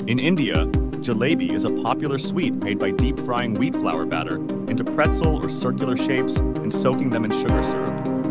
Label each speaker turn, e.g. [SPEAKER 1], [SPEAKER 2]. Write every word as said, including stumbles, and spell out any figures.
[SPEAKER 1] In India, jalebi is a popular sweet made by deep frying wheat flour batter into pretzel or circular shapes and soaking them in sugar syrup.